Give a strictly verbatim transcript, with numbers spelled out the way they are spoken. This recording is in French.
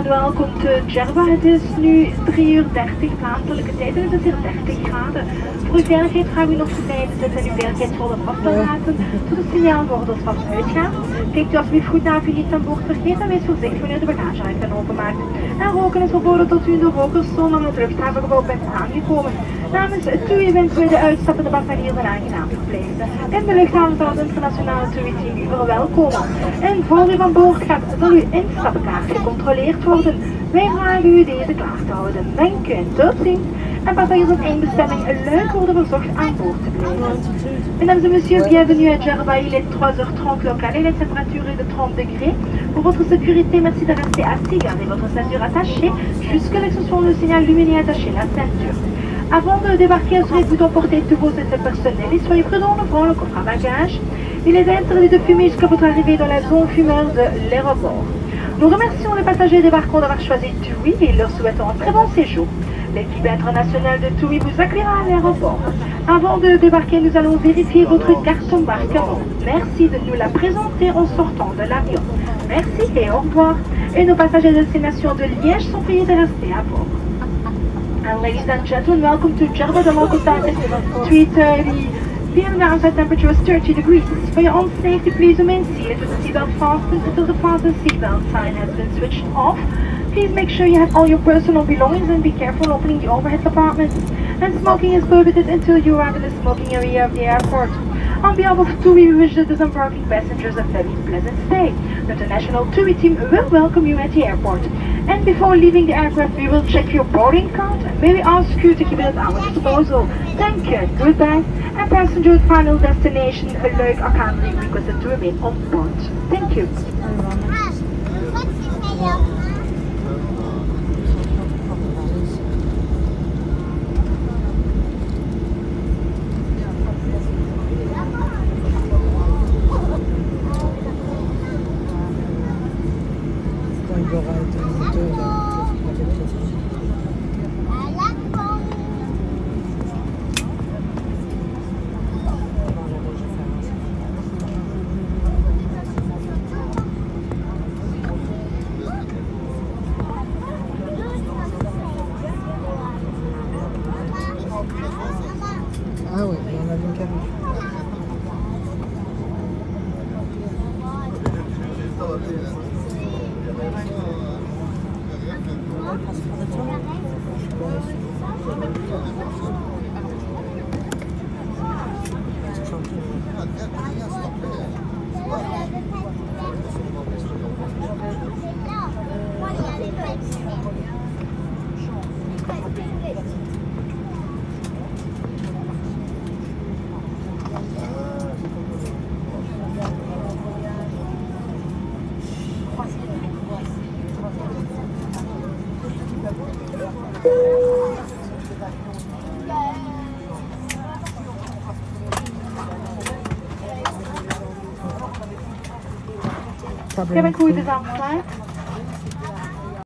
and welkom to Djerba. Het is nu drie uur dertig plaatselijke tijd en het is hier dertig graden. Voor uw veiligheid gaan we nog te blijven zitten en uw veiligheidsrollen vast te laten tot het signaalbordels vast uitgaan. Kijkt u alsjeblieft goed naar of u niets aan boord vergeet en wees voorzichtig wanneer de bagageruimte openmaakt. En roken is verboden tot u in de rokerszone aan het luchthavengebouw bent aangekomen. Namens TUI wensen wij de uitstappende passagiers een aangenaam verblijf. In de luchthaven zal het internationale TUI-team u verwelkomen. En voor u van boord gaat, zal uw instapkaart gecontroleerd worden. Wij vragen u deze klaar te houden. Dank u en tot ziens. En passagiers op eindbestemming luid worden verzocht aan boord te blijven. Mesdames et messieurs, bienvenue à Djerba. Il est trois heures trente local et la température est de trente degrés. Pour votre sécurité, merci de rester assis, gardez votre ceinture attachée jusqu'à l'exception le signal lumineux attaché la ceinture. Avant de débarquer, assurez-vous d'emporter tous vos effets personnels et soyez prudents en ouvrant le coffre à bagages. Il est interdit de fumer jusqu'à votre arrivée dans la zone fumeur de l'aéroport. Nous remercions les passagers débarquants d'avoir choisi TUI et leur souhaitons un très bon séjour. L'équipe internationale de TUI vous accueillera à l'aéroport. Avant de débarquer, nous allons vérifier votre carte embarquement. Merci de nous la présenter en sortant de l'avion. Merci et au revoir. Et nos passagers de destination de Liège sont priés de rester à bord. And ladies and gentlemen, welcome to Djerba. The local time is three thirty p m The outside temperature is thirty degrees. For your own safety, please remain seated with the seatbelt fastened until the fasten seatbelt sign has been switched off. Please make sure you have all your personal belongings and be careful opening the overhead compartments. And smoking is prohibited until you arrive in the smoking area of the airport. On behalf of TUI, we wish the disembarking passengers a very pleasant stay. The international TUI team will welcome you at the airport. And before leaving the aircraft, we will check your boarding card and may we ask you to keep it at our disposal. Thank you, goodbye. And passenger at final destination, Luik Arkadie requested to remain on board. Thank you. Ah ouais, il y en a une qui arrive. Ik heb een goede dag, hè?